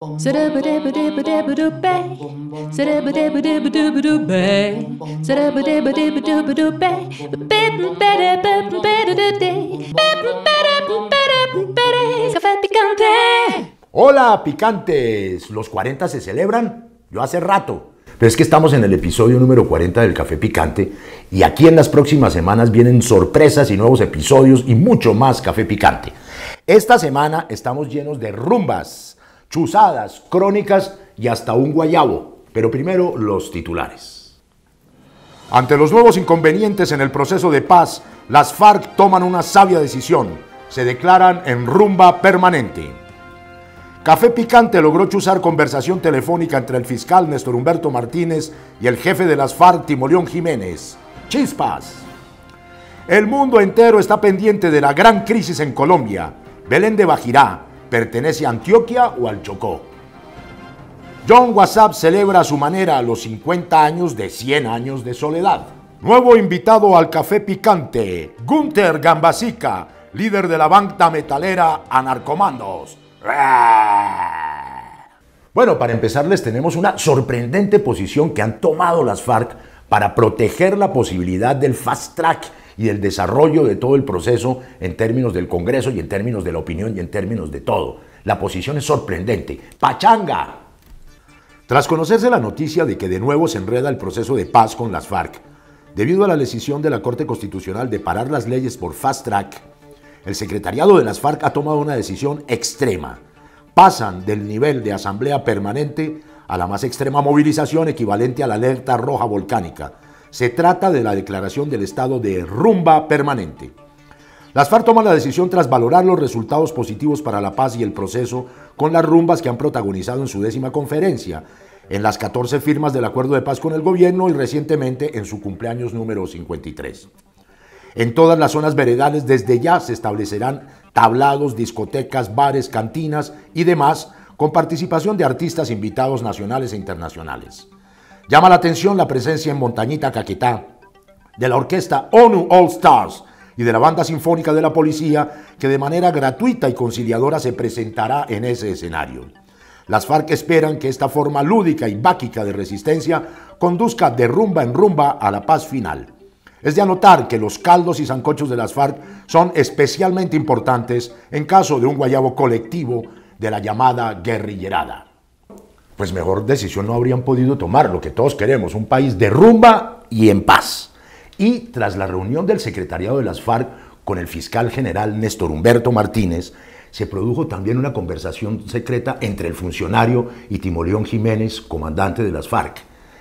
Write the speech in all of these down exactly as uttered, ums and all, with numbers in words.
Café Picante. Hola, picantes. ¿Los cuarenta se celebran? Yo hace rato. Pero es que estamos en el episodio número cuarenta del Café Picante y aquí en las próximas semanas vienen sorpresas y nuevos episodios y mucho más Café Picante. Esta semana estamos llenos de rumbas, chuzadas, crónicas y hasta un guayabo. Pero primero los titulares. Ante los nuevos inconvenientes en el proceso de paz, las FARC toman una sabia decisión. Se declaran en rumba permanente. Café Picante logró chuzar conversación telefónica entre el fiscal Néstor Humberto Martínez y el jefe de las FARC, Timoleón Jiménez. ¡Chispas! El mundo entero está pendiente de la gran crisis en Colombia. Belén de Bajirá, ¿pertenece a Antioquia o al Chocó? John WhatsApp celebra a su manera los cincuenta años de cien años de soledad. Nuevo invitado al Café Picante, Gunther Gambasica, líder de la banda metalera Anarcomandos. Bueno, para empezar les tenemos una sorprendente posición que han tomado las FARC para proteger la posibilidad del fast track y del desarrollo de todo el proceso en términos del Congreso y en términos de la opinión y en términos de todo. La posición es sorprendente. ¡Pachanga! Tras conocerse la noticia de que de nuevo se enreda el proceso de paz con las FARC, debido a la decisión de la Corte Constitucional de parar las leyes por fast track, el secretariado de las FARC ha tomado una decisión extrema. Pasan del nivel de asamblea permanente a la más extrema movilización equivalente a la alerta roja volcánica. Se trata de la declaración del estado de rumba permanente. Las FARC toman la decisión tras valorar los resultados positivos para la paz y el proceso con las rumbas que han protagonizado en su décima conferencia, en las catorce firmas del acuerdo de paz con el gobierno y recientemente en su cumpleaños número cincuenta y tres. En todas las zonas veredales desde ya se establecerán tablados, discotecas, bares, cantinas y demás con participación de artistas invitados nacionales e internacionales. Llama la atención la presencia en Montañita, Caquetá, de la orquesta ONU All Stars y de la banda sinfónica de la policía que de manera gratuita y conciliadora se presentará en ese escenario. Las FARC esperan que esta forma lúdica y báquica de resistencia conduzca de rumba en rumba a la paz final. Es de anotar que los caldos y sancochos de las FARC son especialmente importantes en caso de un guayabo colectivo de la llamada guerrillerada. Pues mejor decisión no habrían podido tomar lo que todos queremos, un país de rumba y en paz. Y tras la reunión del secretariado de las FARC con el fiscal general Néstor Humberto Martínez, se produjo también una conversación secreta entre el funcionario y Timoleón Jiménez, comandante de las FARC.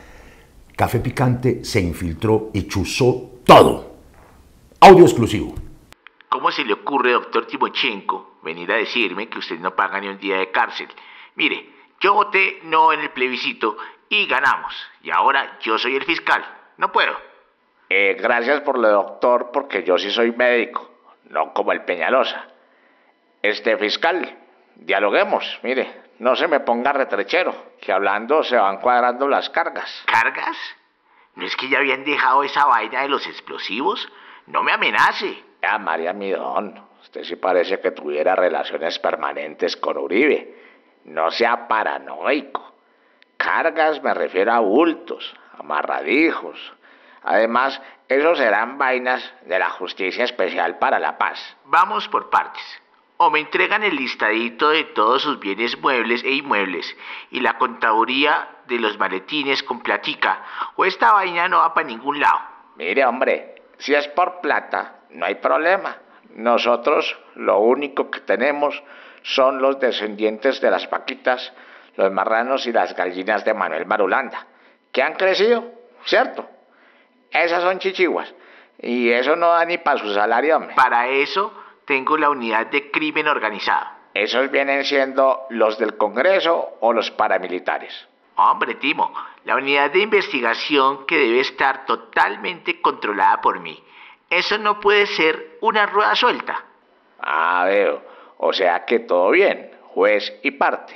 Café Picante se infiltró y chuzó todo. Audio exclusivo. ¿Cómo se le ocurre, doctor Timochenko, venir a decirme que usted no paga ni un día de cárcel? Mire, yo voté no en el plebiscito y ganamos. Y ahora yo soy el fiscal. No puedo. Eh, gracias por lo de doctor, porque yo sí soy médico, no como el Peñalosa. Este fiscal, dialoguemos, mire, no se me ponga retrechero, que hablando se van cuadrando las cargas. ¿Cargas? ¿No es que ya habían dejado esa vaina de los explosivos? No me amenace. Ya, María Midón, usted sí parece que tuviera relaciones permanentes con Uribe. No sea paranoico. Cargas me refiero a bultos, amarradijos. Además, esos serán vainas de la Justicia Especial para la Paz. Vamos por partes. O me entregan el listadito de todos sus bienes muebles e inmuebles y la contaduría de los maletines con platica, o esta vaina no va para ningún lado. Mire, hombre, si es por plata, no hay problema. Nosotros lo único que tenemos son los descendientes de las vaquitas, los marranos y las gallinas de Manuel Marulanda, que han crecido, ¿cierto? Esas son chichiguas, y eso no da ni para su salario, hombre. Para eso tengo la unidad de crimen organizado. ¿Esos vienen siendo los del Congreso o los paramilitares? Hombre, Timo, la unidad de investigación que debe estar totalmente controlada por mí. Eso no puede ser una rueda suelta. Ah, veo. O sea que todo bien, juez y parte.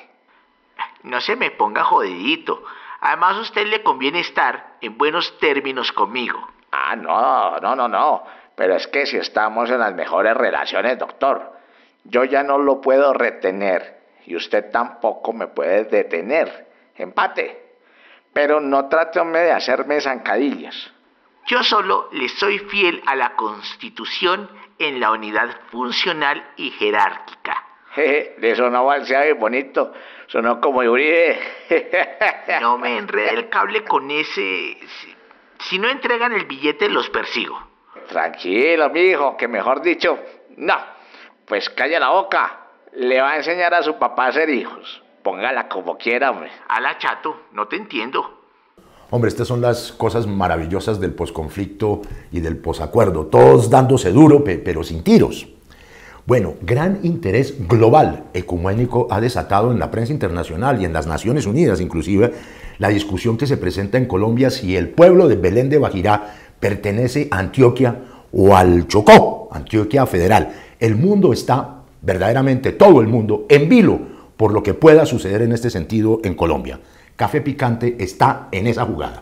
No se me ponga jodidito. Además, a usted le conviene estar en buenos términos conmigo. Ah, no, no, no, no. Pero es que si estamos en las mejores relaciones, doctor, yo ya no lo puedo retener. y usted tampoco me puede detener. Empate. Pero no trate hombre, de hacerme zancadillas. Yo solo le soy fiel a la Constitución en la unidad funcional y jerárquica. Jeje, le sonó balseado y bonito. Sonó como Uribe. No me enrede el cable con ese... Si, si no entregan el billete, los persigo. Tranquilo, mijo, que mejor dicho... No, pues calla la boca. Le va a enseñar a su papá a ser hijos. Póngala como quiera, hombre. Ala, chato, no te entiendo. Hombre, estas son las cosas maravillosas del posconflicto y del posacuerdo. Todos dándose duro, pero sin tiros. Bueno, gran interés global ecuménico ha desatado en la prensa internacional y en las Naciones Unidas, inclusive, la discusión que se presenta en Colombia si el pueblo de Belén de Bajirá pertenece a Antioquia o al Chocó, Antioquia Federal. El mundo está, verdaderamente todo el mundo, en vilo por lo que pueda suceder en este sentido en Colombia. Café Picante está en esa jugada.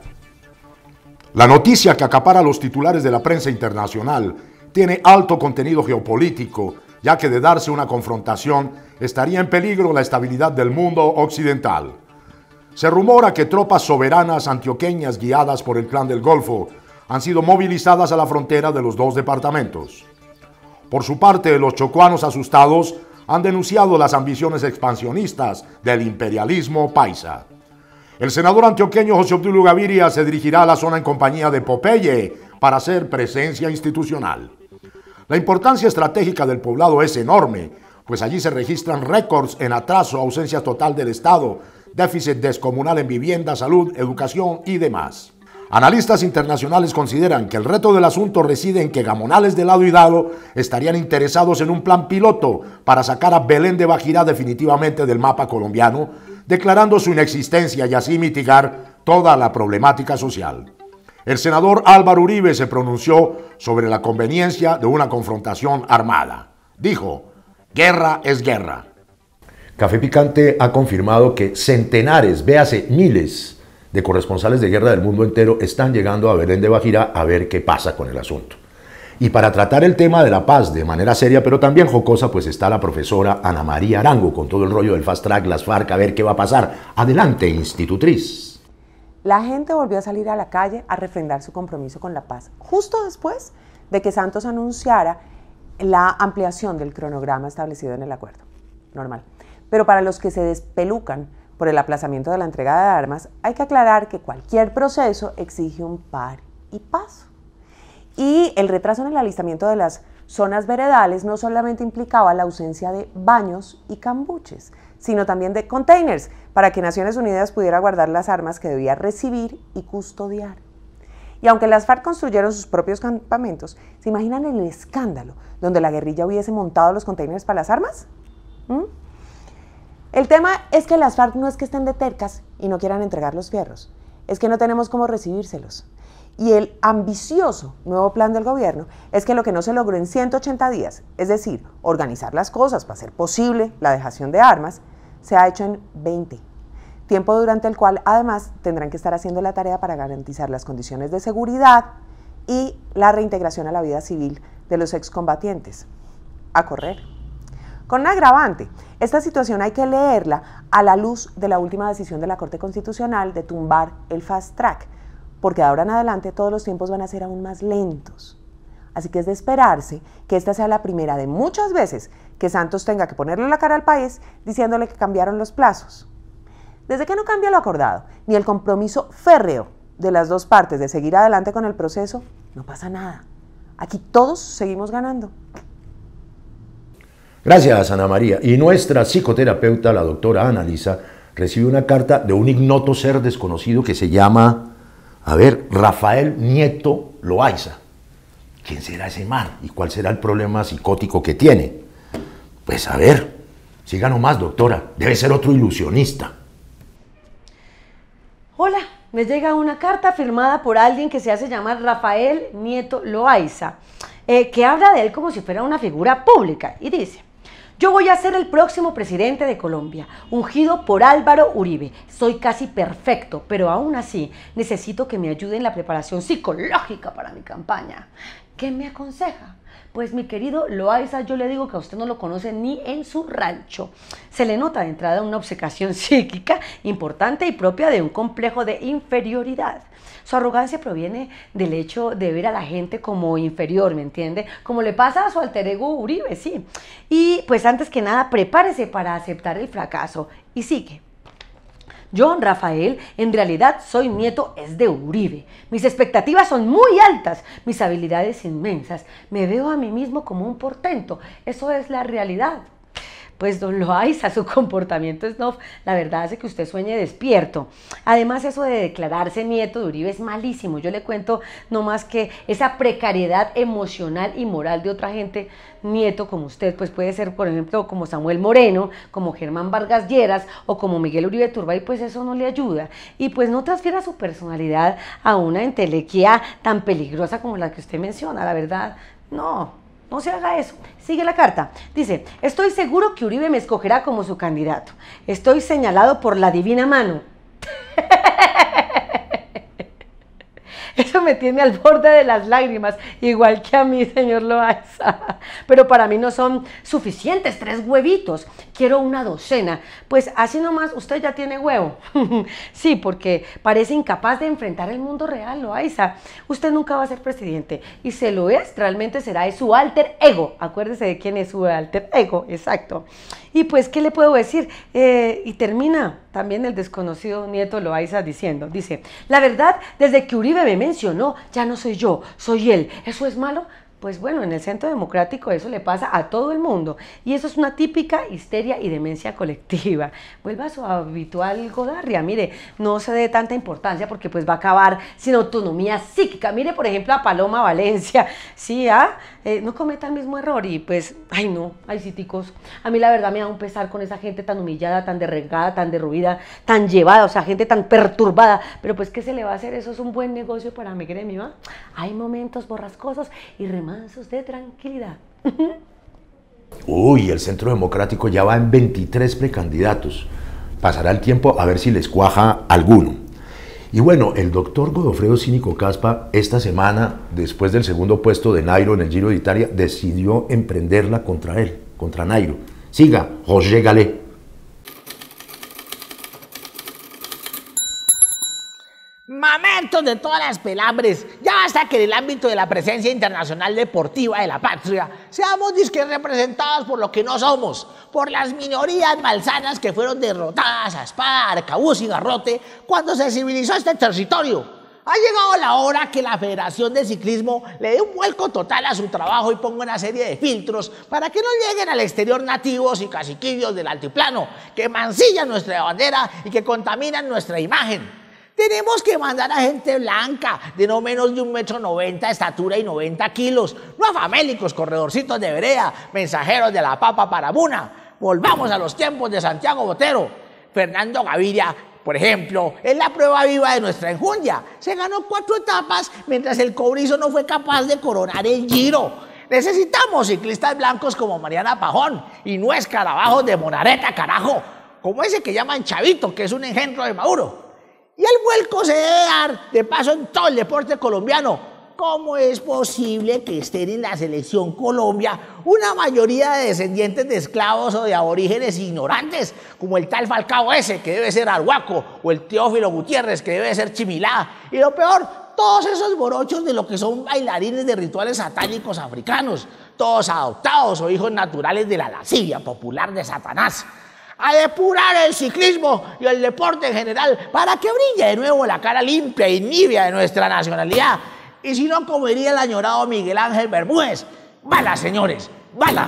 La noticia que acapara los titulares de la prensa internacional tiene alto contenido geopolítico, ya que de darse una confrontación estaría en peligro la estabilidad del mundo occidental. Se rumora que tropas soberanas antioqueñas guiadas por el Clan del Golfo han sido movilizadas a la frontera de los dos departamentos. Por su parte, los chocuanos asustados han denunciado las ambiciones expansionistas del imperialismo paisa. El senador antioqueño José Obdulio Gaviria se dirigirá a la zona en compañía de Popeye para hacer presencia institucional. La importancia estratégica del poblado es enorme, pues allí se registran récords en atraso, ausencia total del Estado, déficit descomunal en vivienda, salud, educación y demás. Analistas internacionales consideran que el reto del asunto reside en que gamonales de lado y lado estarían interesados en un plan piloto para sacar a Belén de Bajirá definitivamente del mapa colombiano, declarando su inexistencia y así mitigar toda la problemática social. El senador Álvaro Uribe se pronunció sobre la conveniencia de una confrontación armada. Dijo, guerra es guerra. Café Picante ha confirmado que centenares, véase miles, de corresponsales de guerra del mundo entero están llegando a Belén de Bajirá a ver qué pasa con el asunto. Y para tratar el tema de la paz de manera seria, pero también jocosa, pues está la profesora Ana María Arango con todo el rollo del Fast Track, las FARC, a ver qué va a pasar. Adelante, institutriz. La gente volvió a salir a la calle a refrendar su compromiso con la paz, justo después de que Santos anunciara la ampliación del cronograma establecido en el acuerdo. Normal. Pero para los que se despelucan por el aplazamiento de la entrega de armas, hay que aclarar que cualquier proceso exige un par y paso. Y el retraso en el alistamiento de las zonas veredales no solamente implicaba la ausencia de baños y cambuches, sino también de containers para que Naciones Unidas pudiera guardar las armas que debía recibir y custodiar. Y aunque las FARC construyeron sus propios campamentos, ¿se imaginan el escándalo donde la guerrilla hubiese montado los containers para las armas? ¿Mm? El tema es que las FARC no es que estén de tercas y no quieran entregar los fierros, es que no tenemos cómo recibírselos. Y el ambicioso nuevo plan del gobierno es que lo que no se logró en ciento ochenta días, es decir, organizar las cosas para hacer posible la dejación de armas, se ha hecho en veinte. Tiempo durante el cual además tendrán que estar haciendo la tarea para garantizar las condiciones de seguridad y la reintegración a la vida civil de los excombatientes. A correr. Con un agravante, esta situación hay que leerla a la luz de la última decisión de la Corte Constitucional de tumbar el Fast Track, porque de ahora en adelante todos los tiempos van a ser aún más lentos. Así que es de esperarse que esta sea la primera de muchas veces que Santos tenga que ponerle la cara al país diciéndole que cambiaron los plazos. Desde que no cambia lo acordado, ni el compromiso férreo de las dos partes de seguir adelante con el proceso, no pasa nada. Aquí todos seguimos ganando. Gracias, Ana María. Y nuestra psicoterapeuta, la doctora Ana Lisa, recibe una carta de un ignoto ser desconocido que se llama, a ver, Rafael Nieto Loaiza. ¿Quién será ese man? ¿Y cuál será el problema psicótico que tiene? Pues a ver, siga nomás, doctora. Debe ser otro ilusionista. Hola, me llega una carta firmada por alguien que se hace llamar Rafael Nieto Loaiza, eh, que habla de él como si fuera una figura pública y dice: yo voy a ser el próximo presidente de Colombia, ungido por Álvaro Uribe. Soy casi perfecto, pero aún así necesito que me ayude en la preparación psicológica para mi campaña. ¿Qué me aconseja? Pues mi querido Loaiza, yo le digo que a usted no lo conoce ni en su rancho. Se le nota de entrada una obcecación psíquica importante y propia de un complejo de inferioridad. Su arrogancia proviene del hecho de ver a la gente como inferior, ¿me entiende? Como le pasa a su alter ego Uribe, sí. Y pues antes que nada, prepárese para aceptar el fracaso. Y sigue. Yo, Rafael, en realidad soy nieto es de Uribe. Mis expectativas son muy altas, mis habilidades inmensas. Me veo a mí mismo como un portento. Eso es la realidad. Pues don Loaiza, su comportamiento snob, la verdad hace que usted sueñe despierto. Además, eso de declararse nieto de Uribe es malísimo. Yo le cuento no más que esa precariedad emocional y moral de otra gente, nieto como usted, pues puede ser, por ejemplo, como Samuel Moreno, como Germán Vargas Lleras o como Miguel Uribe Turbay, pues eso no le ayuda. Y pues no transfiera su personalidad a una entelequia tan peligrosa como la que usted menciona, la verdad, no. No se haga eso. Sigue la carta. Dice, estoy seguro que Uribe me escogerá como su candidato. Estoy señalado por la divina mano. Eso me tiene al borde de las lágrimas, igual que a mí, señor Loaiza. Pero para mí no son suficientes tres huevitos. Quiero una docena. Pues así nomás usted ya tiene huevo. Sí, porque parece incapaz de enfrentar el mundo real, Loaiza. Usted nunca va a ser presidente. Y se lo es, realmente será de su alter ego. Acuérdese de quién es su alter ego, exacto. Y pues, ¿qué le puedo decir? Eh, y termina también el desconocido nieto Loaiza diciendo, dice, la verdad, desde que Uribe me mencionó, ya no soy yo, soy él. ¿Eso es malo? Pues bueno, en el Centro Democrático eso le pasa a todo el mundo y eso es una típica histeria y demencia colectiva. Vuelva a su habitual godarria, mire, no se dé tanta importancia porque pues va a acabar sin autonomía psíquica. Mire, por ejemplo, a Paloma Valencia, sí, ¿ah? Eh, no cometa el mismo error y pues, ay no, ay citicos, a mí la verdad me da un pesar con esa gente tan humillada, tan derrengada, tan derruida, tan llevada, o sea, gente tan perturbada, pero pues, ¿qué se le va a hacer? Eso es un buen negocio para mi gremio, ¿ah? Hay momentos borrascosos y remansos de tranquilidad. Uy, el Centro Democrático ya va en veintitrés precandidatos. Pasará el tiempo a ver si les cuaja alguno. Y bueno, el doctor Godofredo Cínico Caspa, esta semana, después del segundo puesto de Nairo en el Giro de Italia, decidió emprenderla contra él, contra Nairo. Siga, José Galé. Momentos de todas las pelambres. Ya basta que en el ámbito de la presencia internacional deportiva de la patria seamos disque representados por lo que no somos, por las minorías malsanas que fueron derrotadas a espada, arcabuz y garrote cuando se civilizó este territorio. Ha llegado la hora que la Federación de Ciclismo le dé un vuelco total a su trabajo y ponga una serie de filtros para que no lleguen al exterior nativos y caciquillos del altiplano que mancillan nuestra bandera y que contaminan nuestra imagen. Tenemos que mandar a gente blanca, de no menos de un metro noventa de estatura y noventa kilos, no a famélicos corredorcitos de vereda, mensajeros de la papa para Muna. Volvamos a los tiempos de Santiago Botero. Fernando Gaviria, por ejemplo, es la prueba viva de nuestra enjundia. Se ganó cuatro etapas mientras el cobrizo no fue capaz de coronar el Giro. Necesitamos ciclistas blancos como Mariana Pajón y no escarabajos de Monareta, carajo, como ese que llaman Chavito, que es un engendro de Maduro. Y el vuelco se debe dar de paso en todo el deporte colombiano. ¿Cómo es posible que estén en la selección Colombia una mayoría de descendientes de esclavos o de aborígenes ignorantes, como el tal Falcao ese, que debe ser Arhuaco, o el Teófilo Gutiérrez, que debe ser Chimilá? Y lo peor, todos esos morochos de lo que son bailarines de rituales satánicos africanos, todos adoptados o hijos naturales de la lascivia popular de Satanás. A depurar el ciclismo y el deporte en general para que brille de nuevo la cara limpia y nibia de nuestra nacionalidad. Y si no, como diría el añorado Miguel Ángel Bermúdez, bala, señores, bala.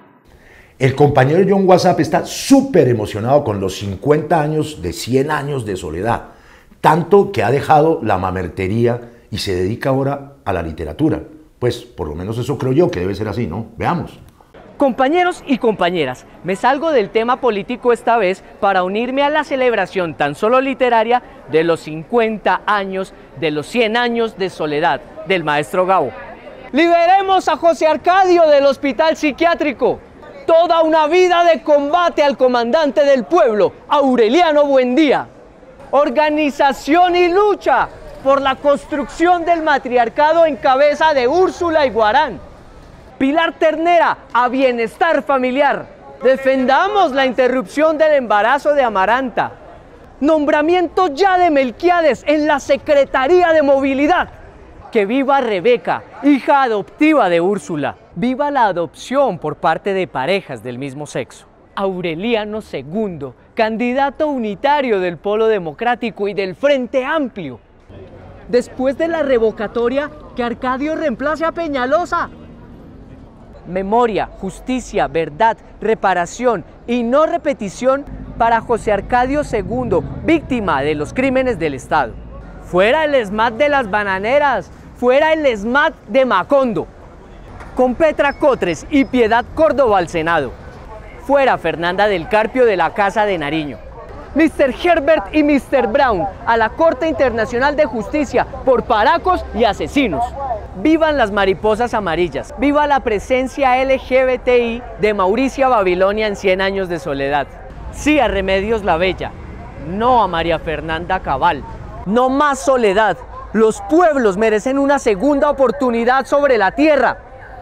El compañero John WhatsApp está súper emocionado con los cincuenta años de cien años de soledad, tanto que ha dejado la mamertería y se dedica ahora a la literatura. Pues por lo menos eso creo yo que debe ser así, ¿no? Veamos. Compañeros y compañeras, me salgo del tema político esta vez para unirme a la celebración tan solo literaria de los cincuenta años, de los cien años de soledad del maestro Gabo. Liberemos a José Arcadio del hospital psiquiátrico. Toda una vida de combate al comandante del pueblo, Aureliano Buendía. Organización y lucha por la construcción del matriarcado en cabeza de Úrsula Iguarán. Pilar Ternera, a bienestar familiar. Defendamos la interrupción del embarazo de Amaranta. Nombramiento ya de Melquiades en la Secretaría de Movilidad. Que viva Rebeca, hija adoptiva de Úrsula. Viva la adopción por parte de parejas del mismo sexo. Aureliano segundo, candidato unitario del Polo Democrático y del Frente Amplio. Después de la revocatoria, que Arcadio reemplace a Peñalosa. Memoria, justicia, verdad, reparación y no repetición para José Arcadio segundo, víctima de los crímenes del Estado. Fuera el ESMAD de las bananeras, fuera el ESMAD de Macondo. Con Petra Cotres y Piedad Córdoba al Senado. Fuera Fernanda del Carpio de la Casa de Nariño. mister Herbert y mister Brown a la Corte Internacional de Justicia por paracos y asesinos. Vivan las mariposas amarillas. Viva la presencia L G B T I de Mauricia Babilonia en cien años de soledad. Sí a Remedios la Bella. No a María Fernanda Cabal. No más soledad. Los pueblos merecen una segunda oportunidad sobre la tierra.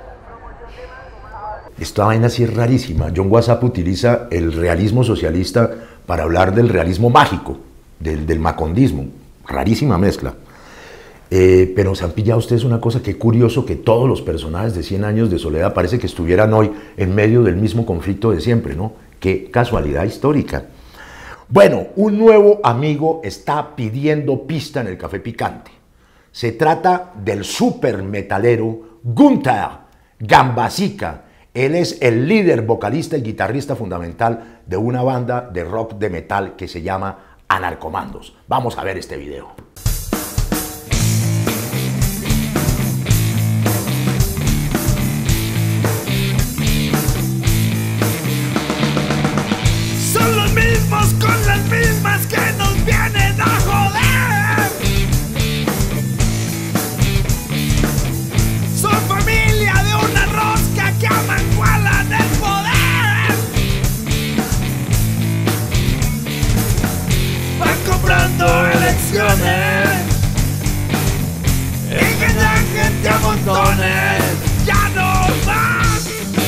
Esta vaina sí es rarísima. John WhatsApp utiliza el realismo socialista para hablar del realismo mágico, del, del macondismo. Rarísima mezcla. Eh, pero se han pillado ustedes una cosa que curioso, que todos los personajes de cien años de soledad parece que estuvieran hoy en medio del mismo conflicto de siempre, ¿no? Qué casualidad histórica. Bueno, un nuevo amigo está pidiendo pista en el Café Picante. Se trata del super metalero Gunther Gambasica. Él es el líder, vocalista y guitarrista fundamental de una banda de rock de metal que se llama Anarcomandos. Vamos a ver este video. Son los mismos con las mismas que nos vienen a joder. Son familia de una rosca que amangualan el poder. Van comprando elecciones, engañan gente a montones. Ya no más.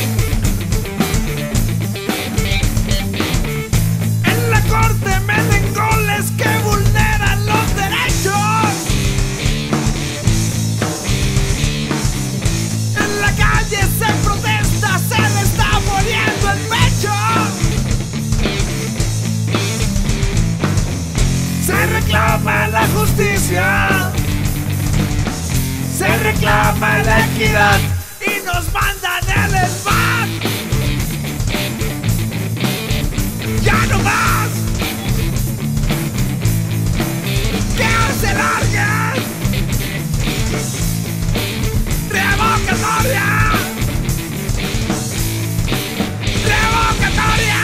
En la corte meten goles que vulneran los derechos. En la calle se protesta, se le está muriendo el pecho. Se reclama la justicia, se reclama la equidad y nos mandan el SBAT. ¡Ya no más! ¡Que se larguen! ¡Revocatoria! ¡Revocatoria!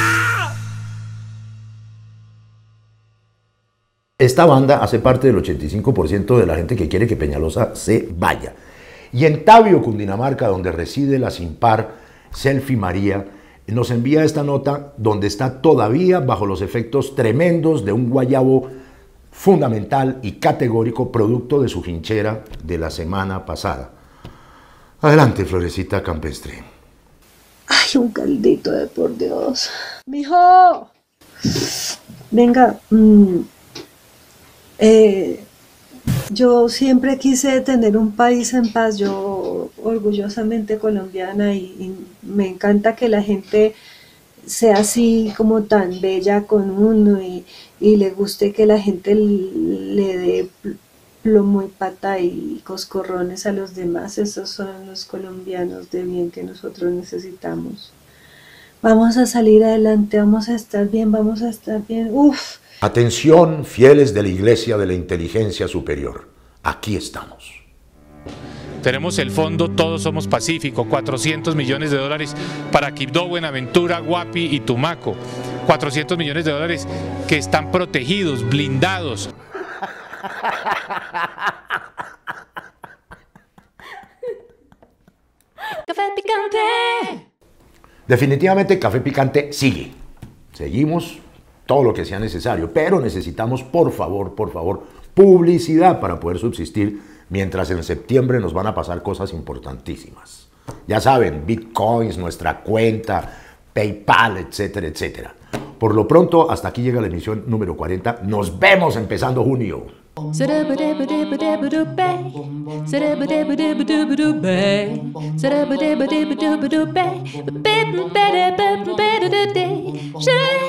Esta banda hace parte del ochenta y cinco por ciento de la gente que quiere que Peñalosa se vaya. Y en Tabio, Cundinamarca, donde reside la sin par Selfie María, nos envía esta nota donde está todavía bajo los efectos tremendos de un guayabo fundamental y categórico producto de su hinchera de la semana pasada. Adelante, Florecita Campestre. Ay, un caldito de por Dios. Mijo, venga, mmm, eh, yo siempre quise tener un país en paz, yo orgullosamente colombiana, y, y me encanta que la gente sea así como tan bella con uno y, y le guste que la gente le dé plomo y pata y coscorrones a los demás. Esos son los colombianos de bien que nosotros necesitamos. Vamos a salir adelante, vamos a estar bien, vamos a estar bien. Uf. Atención, fieles de la Iglesia de la Inteligencia Superior. Aquí estamos. Tenemos el fondo Todos Somos Pacífico, cuatrocientos millones de dólares para Quibdó, Buenaventura, Guapi y Tumaco. cuatrocientos millones de dólares que están protegidos, blindados. Café Picante. Definitivamente Café Picante sigue. Seguimos todo lo que sea necesario, pero necesitamos, por favor, por favor, publicidad para poder subsistir, mientras en septiembre nos van a pasar cosas importantísimas. Ya saben, bitcoins, nuestra cuenta, PayPal, etcétera, etcétera. Por lo pronto, hasta aquí llega la emisión número cuarenta. Nos vemos empezando junio. Shut